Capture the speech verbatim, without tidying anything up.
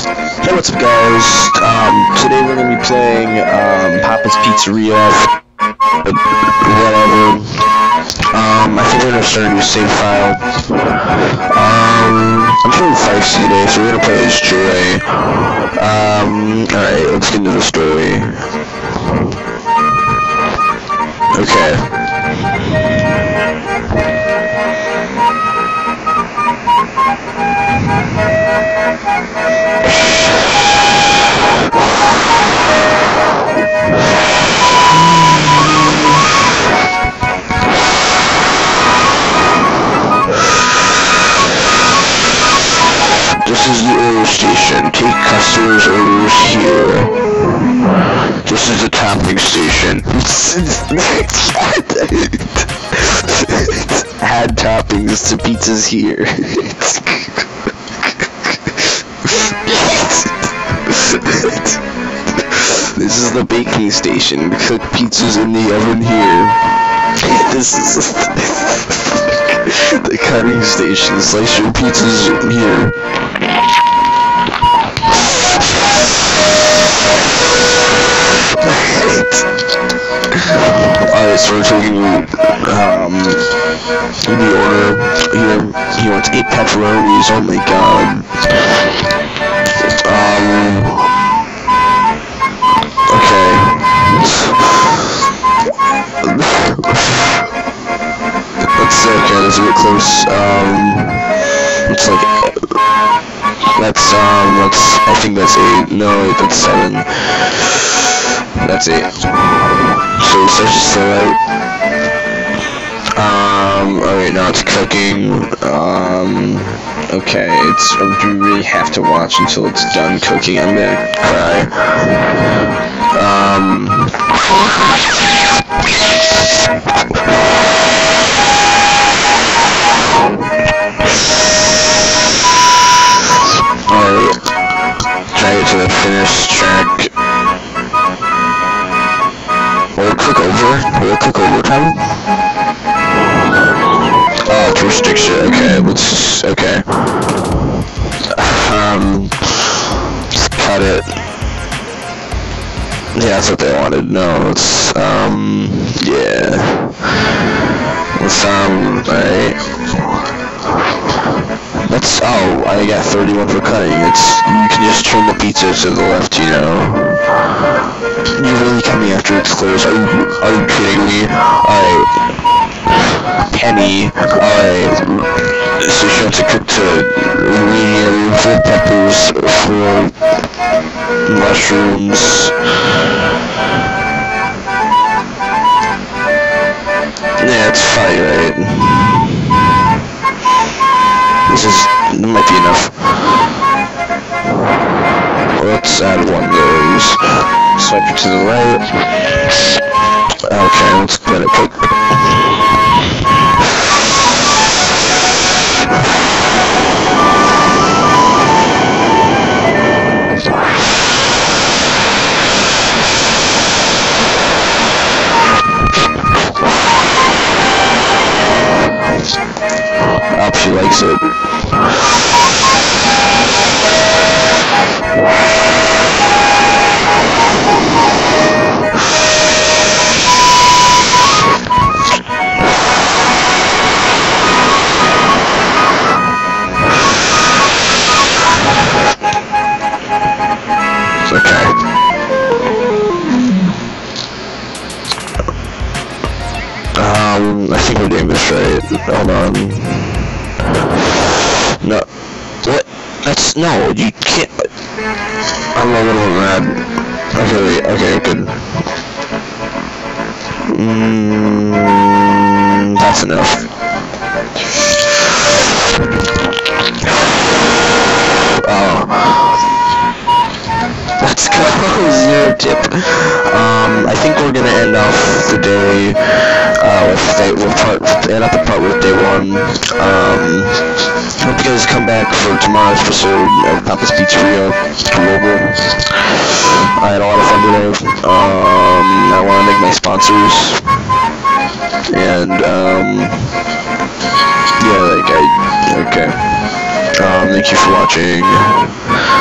Hey, what's up, guys? Um, today we're gonna be playing um, Papa's Pizzeria. Whatever. Um, I think we're gonna start a new save file. Um, I'm feeling feisty today, so we're gonna play as Joy. Um, alright, let's get into the story. Okay. This is the order station. Take customers' orders here. This is the topping station. Add toppings to pizzas here. This is the baking station. Cook pizzas in the oven here. This is the cutting station. Slice your pizzas here. Alright, so we're taking um the order here. He wants eight pepperonis. Oh my god. Um okay. That's okay, that's a bit close. Um it's like that's um that's I think that's eight. No, wait, that's seven. That's it. So it starts to slow out. Um, alright, now it's cooking. Um, okay, it's, do we really have to watch until it's done cooking? I'm gonna cry. Um, alright, try it to the finish track. Will it click over? Will it click over time? Oh, it's restriction. Okay, let's. Okay. Um. Just cut it. Yeah, that's what they wanted. No, let's. Um. Yeah. Let's. Um. Alright. Let's. Oh, I got thirty-one for cutting. It's. You can just turn the pizza to the left, you know. You're really coming after it's closed. Are you, are you kidding me? Alright. Penny. Alright. So she wants to cook to medium full peppers for mushrooms. Yeah, it's fine, right? This is, that might be enough. Let's add one of those. Swipe it to the right. Okay, let's let it cook. I hope she likes it. I think we're doing this right. Hold on. No. What? That's... No, you can't... I'm a little mad. Okay, wait. Okay, good. Mm, that's enough. Oh. Let's go. Zero tip. Um, I think we're gonna end off the day, uh, with day, we'll part, end up the part with day one. Um, hope you guys come back for tomorrow's episode of Papa's Pizzeria Global. I had a lot of fun today. Um, I want to thank my sponsors. And, um, yeah, like, I, okay. Um, thank you for watching.